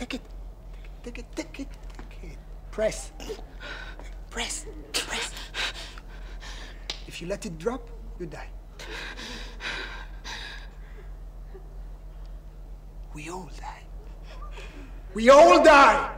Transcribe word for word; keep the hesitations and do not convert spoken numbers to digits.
Take it. Take it, take it, take it. Press. Press, press. If you let it drop, you die. We all die. We all die!